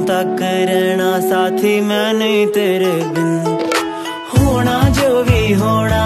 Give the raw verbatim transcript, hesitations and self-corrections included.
तक रहना साथी मैं नहीं तेरे बिन। होना जो भी होना